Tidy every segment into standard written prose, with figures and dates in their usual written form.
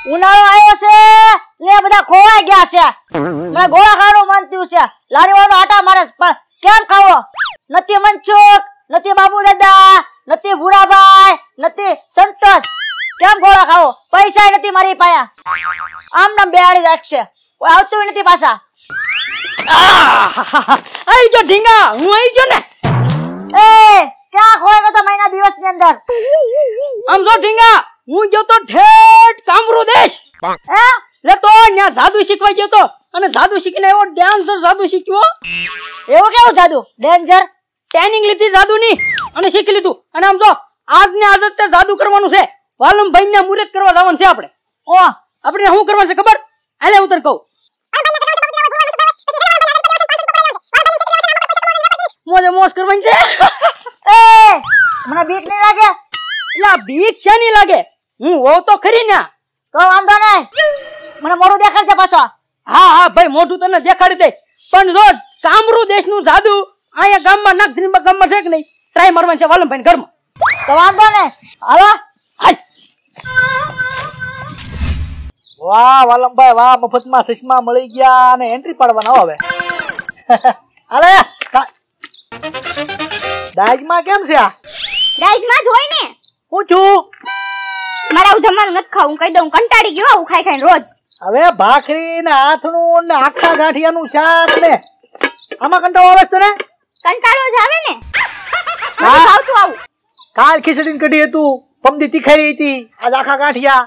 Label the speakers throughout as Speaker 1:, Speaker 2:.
Speaker 1: ઉનાળો આવ્યો છે ને બધા ખોવાઈ ગયા છે. મને ગોળા ખાવાનું મન થયું છે. લારી વાળો આટા મારે પણ કેમ ખાવો? નથી મનસુખ, નથી બાબુ દાદા, નથી ભૂરાભાઈ, નથી સંતોષ. કેમ ગોળા ખાવો? પૈસા નથી મારી પાસે. આમ નામ બેહાડી રાખશે, કોઈ આવતું નથી પાછા.
Speaker 2: આઈ જો ઢીંગા, હું આઈ ગયો ને.
Speaker 1: એ ક્યાં ખોવાઈ ગયો તો મહિના દિવસ ની અંદર?
Speaker 2: આમ જો ઢીંગા, હું ગયો તો ઠેઠ કામરૂ દેશ. લે તો ત્યાં જાદુ શીખવા ગયો તો, અને જાદુ શીખીને એવો ડાન્સર જાદુ શીખ્યો.
Speaker 1: એવું કેવું જાદુ? ડેન્જર
Speaker 2: ટ્રેનિંગ લીધી જાદુની અને શીખી લીધું. અને આમ જો આજ ને આજ જ જાદુ કરવાનું છે. વાલમભાઈ ને મુરત કરવા જવાનું છે આપણે.
Speaker 1: ઓ
Speaker 2: આપણે શું કરવાનું છે ખબર? હાલે ઉતર કહું. મોજે મોજ કરવાની છે.
Speaker 1: એ મને બીક નહીં લાગે?
Speaker 2: એટલે બીક છે નહીં લાગે, હું હોવ તો ખરી ને.
Speaker 1: તો વાંધો નહીં, મને મોઢું દેખાડજે પાછો.
Speaker 2: હા હા ભાઈ, મોઢું તને દેખાડી દે. પણ જો કામરૂ દેશનું જાદુ અહીંયા ગામમાં નાગધીનમાં ગામમાં છે કે નહીં, ટ્રાય મારવાની છે વાલમભાઈ ઘરમાં.
Speaker 1: તો વાંધો નહીં, હાલો.
Speaker 3: વાહ વાલમભાઈ વાહ, મફતમાં ચશ્મા મળી ગયા અને એન્ટ્રી પાડવાના હવે. હાલે દાજમાં કેમ છે? આ
Speaker 4: દાજમાં જોઈ ને
Speaker 3: હું છું.
Speaker 4: મારા આવું જમવાનું નથી ખાવું, કહી દઉં. કંટાળી ગયો આવું ખાઈ ખાઈને રોજ.
Speaker 3: હવે ભાખરી ને આથણું ને આખા ગાંઠિયાનું શાક ને આમાં કંટાળો આવે છે તને?
Speaker 4: કંટાળો જ આવે ને, નથી ખાવતું આવું.
Speaker 3: કાલ ખીચડી કઢી હતું, પમદી તીખારી હતી, આજ આખા ગાંઠિયા.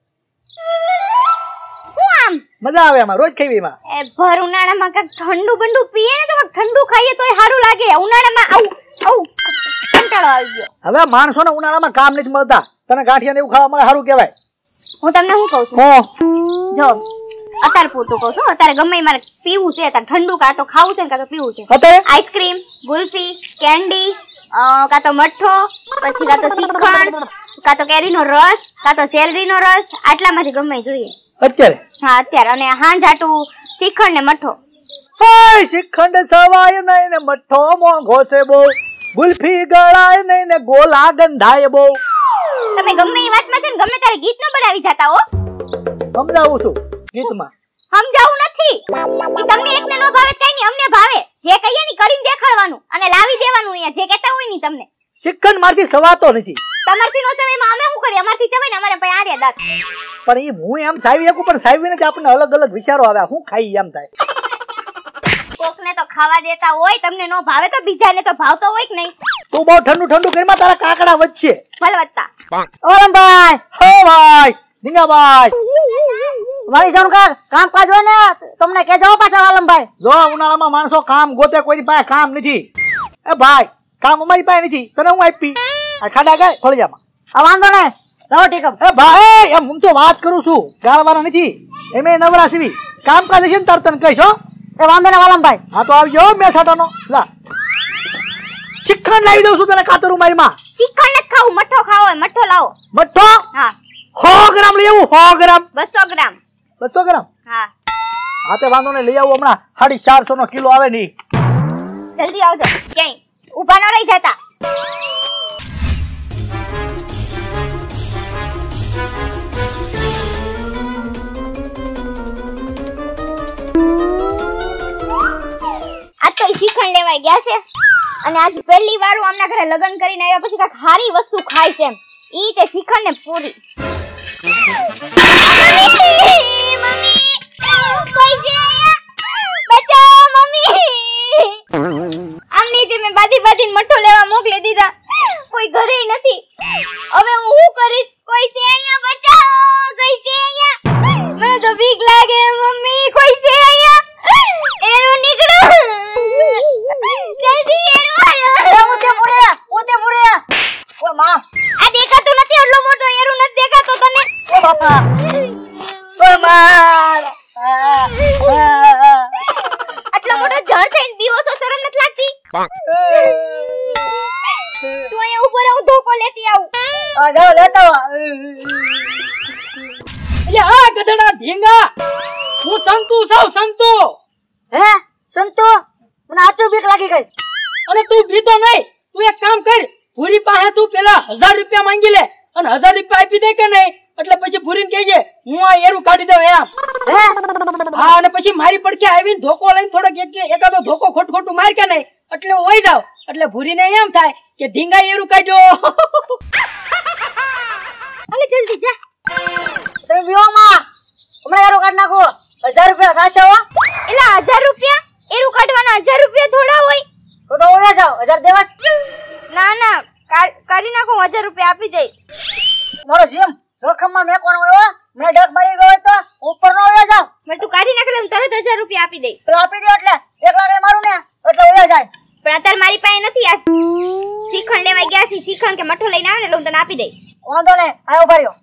Speaker 4: હું આમ
Speaker 3: મજા આવે એમાં, રોજ ખાવી એમાં.
Speaker 4: એ ભર ઉનાળામાં કાંઈક ઠંડુ બંડુ પીએ ને તો કાંઈક ઠંડુ ખાઈએ તોય સારું લાગે. ઉનાળામાં આવું આવું કંટાળો આવી ગયો.
Speaker 3: હવે માણસોને ઉનાળામાં કામ નથી મળતા, તને ગાંઠિયા ને એવું ખાવા મળે સારું કહેવાય.
Speaker 4: હું તમને શું કહું છું, જો અત્યારે પૂરતું કહું છું. અત્યારે ગમે મારે પીવું છે, અત્યારે ઠંડુ કાં તો ખાવું છે ને કાં તો પીવું છે.
Speaker 3: અત્યારે
Speaker 4: આઈસ્ક્રીમ, ગુલ્ફી, કેન્ડી, કાં તો મઠ્ઠો, પછી કાં તો શ્રીખંડ, કાં તો કેરીનો રસ, કાં તો શેરડીનો રસ, આટલામાંથી ગમે જોઈએ
Speaker 3: અત્યારે.
Speaker 4: હા અત્યારે. અને હાંજ આટું શ્રીખંડ ને મઠ્ઠો.
Speaker 3: હાય શ્રીખંડ સવાય નહીં ને મઠ્ઠો મોંઘો છે બહુ, ગુલ્ફી ગળાય નહીં ને ગોલા ગંધાય બહુ.
Speaker 4: તમે ગમે એ વાતમાં છે ને ગમે ત્યારે ગીત નો બનાવી જાતા હો.
Speaker 3: સમજાવું છું ગીતમાં.
Speaker 4: સમજાવું નથી, ઈ તમને એકને નો ભાવે કઈ નહીં, અમને ભાવે. જે કહીએ ની કરીને દેખાડવાનું અને લાવી દેવાનું. અહીંયા જે કહેતા હોય ની તમને
Speaker 3: શ્રીખંડ મારથી સવાતો નથી.
Speaker 4: તમારથી નો ચવે એમાં અમે શું કરીએ? અમારથી ચવે ને અમારે પાસે આર્યા દાંત.
Speaker 3: પણ એ હું એમ સાવી શકું, પણ સાવી નથી. આપણને અલગ અલગ વિચારો આવે, હું ખાઈ એમ થાય.
Speaker 4: કોકને તો ખાવા દેતા હોય, તમને નો ભાવે તો બીજાને તો ભાવતો હોય કે નહીં.
Speaker 3: તું બહુ ઠંડુ ઠંડુ કરીમાં તારા કાકડા વચ્ચે
Speaker 4: ભલવત્તા.
Speaker 1: ઓરમભાઈ,
Speaker 3: હો ભાઈ ઢીંગાભાઈ,
Speaker 1: મારી જાણ કામકાજ હોય ને તમને કહેજો પાછા વાલમભાઈ.
Speaker 3: જો ઉનાળામાં માણસો કામ ગોતે, કોઈની પાસે કામ નથી. એ ભાઈ કામ અમારી પાસે નથી, તને હું આપી આ ખાડા ગાય ફળિયામાં.
Speaker 1: આ વાંધો નહીં, રહો ઠીક.
Speaker 3: એ ભાઈ એમ હું તો વાત કરું છું, ગાળવાના નથી. એમે નવરા સીવી કામકાજ છે ને તાર તને કહીશ. હો
Speaker 1: એ વાંધો નહીં વાલમભાઈ.
Speaker 3: હા તો આવજો મેસાટાનો. લા શ્રીખંડ લાવી દઉં છું તને કાતરું મારીમાં.
Speaker 4: શ્રીખંડ જ ખાવું, મઠ્ઠો ખાવો હોય મઠ્ઠો લાવો.
Speaker 3: મઠ્ઠો
Speaker 4: હા
Speaker 3: 100 ગ્રામ લઈ આવું. 100 ગ્રામ
Speaker 4: 200 ગ્રામ
Speaker 3: 200 ગ્રામ.
Speaker 4: હા
Speaker 3: હા તે વાંધો નહીં, લઈ આવું. હમણાં 450 નો કિલો આવે નહીં.
Speaker 4: જલ્દી આવજો, ક્યાંય ઊભા ન રહી જતા. આજ તો શ્રીખંડ લેવાય ગયા છે અને આજ પહેલી વાર આમના ઘરે લગ્ન કરીને આવ્યા પછી કાંઈક સારી વસ્તુ ખાય છે. ઈ તે શ્રીખંડ ને પૂરી. મમ્મી કોઈ છે બચાવો મમ્મી. આમની તે મેં બાદી બાદીને મઠ્ઠો લેવા મોકલી દીધા, કોઈ ઘરે નથી. હવે હું શું કરીશ? કોઈ છે અહીંયા? બચાવો, કોઈ છે અહીંયા? મને તો બીક લાગે મમ્મી. કોઈ છે અહીંયા? એરો નીકળો જલ્દી, એરો આયો.
Speaker 1: ઉતે મુરે. ઓ માં,
Speaker 4: આ દેખાતું નથી, એટલો મોટો એરો નથી દેખાતો તને?
Speaker 1: ઓ બાપા, ઓ માં.
Speaker 4: આટલો મોટો જળ થઈને બીવો છો, શરમ નથી લાગતી? તું અહીંયા ઉભો રહો, ધોકો લેતી આવું.
Speaker 1: આ જાઓ લેતા આવો.
Speaker 2: એટલે આ ગધેડા ઢીંગા, હું સંતુ સાવ સંતુ.
Speaker 1: હે સંતો, મને આચું બીક લાગી ગઈ.
Speaker 2: અને તું બીતો નહીં, તું એક કામ કર, પૂરી પાસે તું પેલા 1000 રૂપિયા માંગી લે અને 1000 રૂપિયા આપી દે કે નહીં, એટલે પછી ભૂરીને કહે છે હું આ એરું કાઢી દઉં એમ.
Speaker 1: હે
Speaker 2: હા અને પછી મારી પડખે આવીને ધોકો લઈને થોડોક એકાદો ધોકો ખોટું માર કે નહીં એટલે હું વહી જાવ એટલે ભૂરીને એમ થાય કે ઢીંગા એરું કાઢ્યો.
Speaker 4: અલે જલ્દી જા.
Speaker 1: તમે વિવામાં હમણાં એરો કાઢ નાખો 1000 રૂપિયા થશે હો.
Speaker 4: એલા 1000 રૂપિયા એરું કાઢવાના 1000 રૂપિયા થોડા હોય.
Speaker 1: તો ઓળે જાવ 1000 દેવાસ.
Speaker 4: ના ના કાઢી નાખો 1000 રૂપિયા આપી દઈ.
Speaker 1: મારો જીમ જોખમમાં મેકોનો હોય મેં ડગ મારી ગયો હોય તો ઉપર નો ઓળે જાવ.
Speaker 4: મને તું કાઢી નાખ એટલે હું તરત 1000 રૂપિયા આપી દઈશ.
Speaker 1: તો આપી દે એટલે 1 લાખ મારું ને એટલે ઓળે જાય.
Speaker 4: પણ અત્યારે મારી પાસે નથી આ શ્રીખંડ લેવા ગયા છે. શ્રીખંડ કે મઠો લઈને આવે ને એટલે હું તને આપી દઈશ.
Speaker 1: વાંધો નહીં આ ઉભા રહ્યો.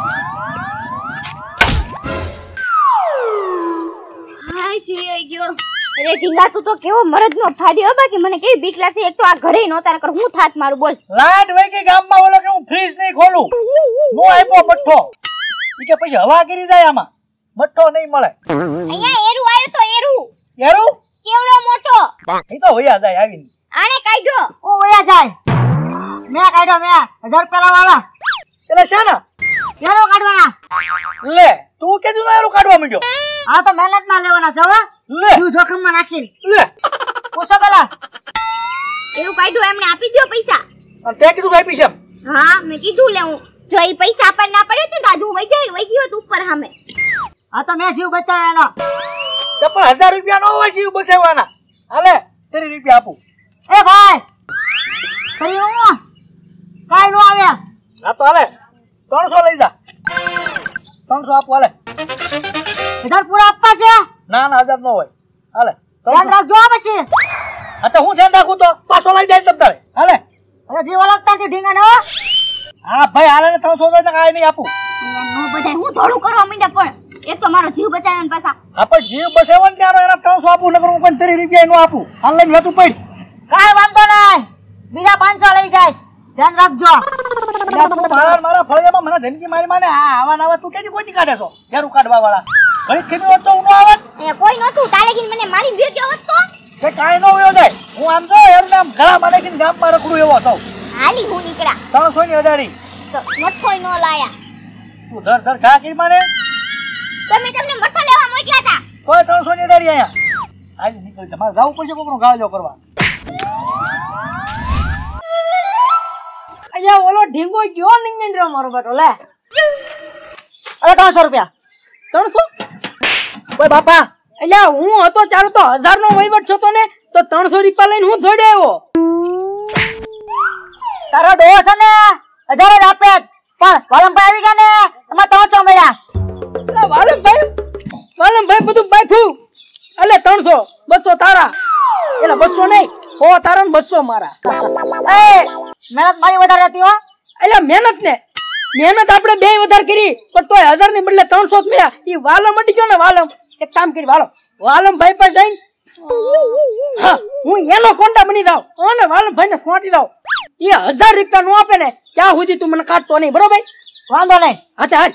Speaker 4: હાય સુઈ ગયો. અરે ઢીંગા તું તો કેવો મરદનો ફાડ્યો. બાકી મને કેવી બીક લાગતી. એક તો આ ઘરે નહોતા નકર હું થાત મારું. બોલ
Speaker 3: લાટ વઈ કે ગામમાં ઓલો કે હું ફ્રીજ નહીં ખોલું નો આપ્યો મઠ્ઠો ઈ કે પછી હવા કરી જાય આમાં મઠ્ઠો નહીં મળે.
Speaker 4: અહીંયા એરું આવ્યો તો એરું
Speaker 3: યારું
Speaker 4: કેવડો મોટો
Speaker 3: ઈ તો વયા જાય આવીને.
Speaker 4: આણે કાઢ્યો.
Speaker 1: ઓ ઓળે જાય. મેં કાઢ્યો મેં 1000 રૂપિયા વાળા.
Speaker 3: એટલે શાના
Speaker 1: એરો કાઢવાના.
Speaker 3: લે તું કેજુ ના એરું કાઢવા માંડ્યો.
Speaker 1: આ તો મહેનત ના લેવાના છે હો.
Speaker 3: લે
Speaker 1: તું જોખમમાં નાખીને
Speaker 3: લે
Speaker 1: પૂછો પેલા.
Speaker 4: એરું કાઢ્યું એમને આપી દો પૈસા.
Speaker 3: અને તે કીધું ભાઈ પીછે
Speaker 4: હા મેં કીધું લે હું જો એ પૈસા આપણ ના પડે તો તાજુ વઈ ગયો તો ઉપર સામે.
Speaker 1: આ તો મેં જીવ બચાવ્યો એનો.
Speaker 3: તો પણ 1000 રૂપિયા નો હોય જીવ બસાવવાના. હાલે 30 રૂપિયા આપું.
Speaker 1: એ ભાઈ કરી હું કાઈ નો આવે.
Speaker 3: હા તો હાલે 300 લઈ જા. 300 આપું હાલે.
Speaker 1: 1000 પૂરા આપવા છે.
Speaker 3: ના ના 1000 નો હોય. હાલે
Speaker 1: ધ્યાન રાખજો આ પછી.
Speaker 3: હા તો હું ધ્યાન રાખું તો પાછો લઈ જાય તમ તારે. હાલે
Speaker 1: હવે જીવ અલગતા ઢીંગા ને હો.
Speaker 3: હા ભાઈ હાલે ને 300 તો કાઈ નહીં આપું.
Speaker 4: નો બધાય હું થોડું કરવા માંડ્યા પણ એક તો મારો જીવ બચાવ્યો ને પાછા.
Speaker 3: હા પણ જીવ બસાવન ત્યાંનો એના 300 આપું નકર હું કોઈ 30 રૂપિયા નો આપું. હાલ લઈને વેતું પડ.
Speaker 1: કાઈ વાંધો નહીં બીજા 500 લઈ જાઈશ. ધ્યાન રાખજો.
Speaker 3: યાર તું મારા ફળિયામાં મને ધમકી મારી માને હા આવા નાવા તું કેજી ગોતી કાઢે છો ઘેરું કાઢવા વાળા. ઘડી ખેમી હોત તો હું નો આવત.
Speaker 4: અહીંયા કોઈ નહોતું તાલેગીન મને મારી ગયો ગયો હોત તો
Speaker 3: કે કાઈ નો વયો જાય. હું આમ જો એનું નામ ગળા માને કે ગામમાં રખડું એવો સૌ.
Speaker 4: હાલી હું નીકળ્યા
Speaker 3: 300 ની અડાડી
Speaker 4: તો મઠોય નો લાયા.
Speaker 3: તું ધર ઘા કરી માને
Speaker 4: તમે તમને મઠો લેવા મોકલ્યા હતા.
Speaker 3: કોઈ 300 ની અડાડી આયા. આજ નીકળી જા મારે જાવું પડશે કોકનો ગાળો કરવા.
Speaker 2: અહીંયા ઓલો ઢીંગો ગયો નહીં રહ્યો મારો બેટો. લે
Speaker 1: અરે 300 રૂપિયા.
Speaker 2: 300
Speaker 1: ઓય બાપા
Speaker 2: એટલે હું હતો ચાલો તો 1000 નો વહીવટ થતો ને તો 300 રૂપિયા લઈને હું થોડે આવ્યો.
Speaker 1: તારો ડોહો છે ને 1000 જ આપે પણ વાલમભાઈ આવી ગયા ને એમાં 300 મળ્યા.
Speaker 2: વાલમભાઈ બધું બાફ્યું એટલે 300 200 તારા એટલે 200 નહીં 100 તારા ને 200 મારા.
Speaker 1: એ મહેનત મારી વધારે હતી હો.
Speaker 2: એટલે મહેનત આપણે બે વધારે કરી પણ તોય 1000 ની બદલે 300 જ મળ્યા. ઈ વાલમ અડી ગયો ને વાલમ. એક કામ કરી વાલમભાઈ પાસે જઈને હા હું એનો કોન્ટા બની જાવ અને વાલમભાઈ ને સોંટી જાવ. એ 1000 રૂપિયા નો આપે ને ત્યાં સુધી તું મને કાઢતો નહીં. બરોબર
Speaker 1: વાંધો નહીં.
Speaker 2: હા હાલ.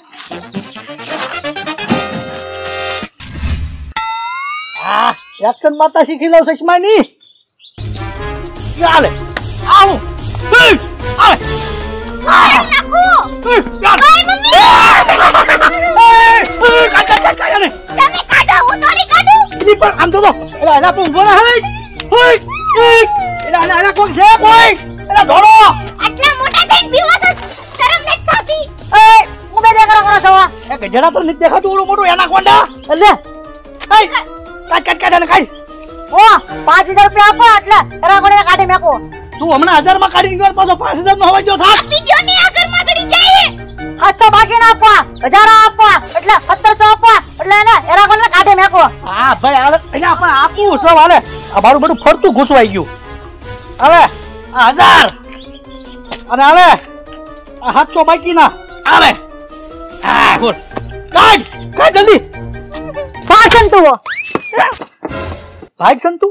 Speaker 3: હા એક્શન મારતા શીખી લઉં સચમાની. હાલે આવું હાલે
Speaker 4: નાખો તમે કાઢો હું થોડી કાઢું.
Speaker 3: પણ આમ તો એલા એલા તું ઉભો રહે. એલા એલા કોણ છે કોઈ એલા ધોડો
Speaker 4: આટલા મોટા થઈને પીવો છો શરમ નથી થતી.
Speaker 1: એ હું બે કરો છો.
Speaker 3: એ ગજડા તો નથી દેખાતું ઓલું મોટું એના કોંડા.
Speaker 1: લે
Speaker 3: કાઢ ને કાઢ.
Speaker 1: ઓ 5000 રૂપિયા આપો એટલે એરા કોને કાઢી મેકો.
Speaker 3: તું હમણાં 1000 માં કાઢી ગયો પાછો 5000 નો હવાઈ ગયો થાક.
Speaker 4: આપી દો ને આ ઘરમાં ગડી જાય.
Speaker 1: 700 બાકી ના આપવા 1000 આપવા એટલે 1700 આપવા એટલે એને એરા કોને કાઢી મેકો.
Speaker 3: હા ભાઈ હાલે અહીંયા પણ આપું છો હાલે. આ મારું બધું ફરતું ઘૂસવાઈ ગયું. હવે આ 1000 અને હાલે આ 700 બાકી ના હાલે. હા ગુડ કાઢ જલ્દી.
Speaker 1: પાછન તું
Speaker 3: ભાઈ સંતુ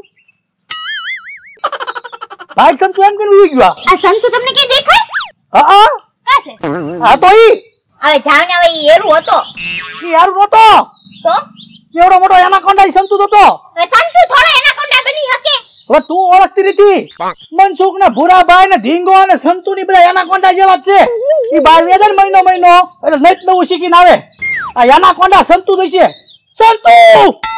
Speaker 3: એમ કે ઉઈ ગયો.
Speaker 4: આ સંતુ તમને કે દેખાય?
Speaker 3: હા
Speaker 4: કાસે
Speaker 3: હા તો ઈ
Speaker 4: હવે જાવ ને હવે ઈ એરું હતો
Speaker 3: ઈ યાર નતો
Speaker 4: તો
Speaker 3: એવડો મોટો એનાકોન્ડા ઈ સંતુ તો
Speaker 4: હવે સંતુ થોડો એનાકોન્ડા બની શકે.
Speaker 3: હવે તું ઓળખતી નથી. મનસુખ ને ભૂરાભાઈ ને ઢીંગો અને સંતુ ની બધા એનાકોન્ડા જેવા જ છે. ઈ બાર વેદન મહિનો એટલે નઈ નવું શીખીને આવે આ યાના કોંડા સંતુ દઈશે સંતુ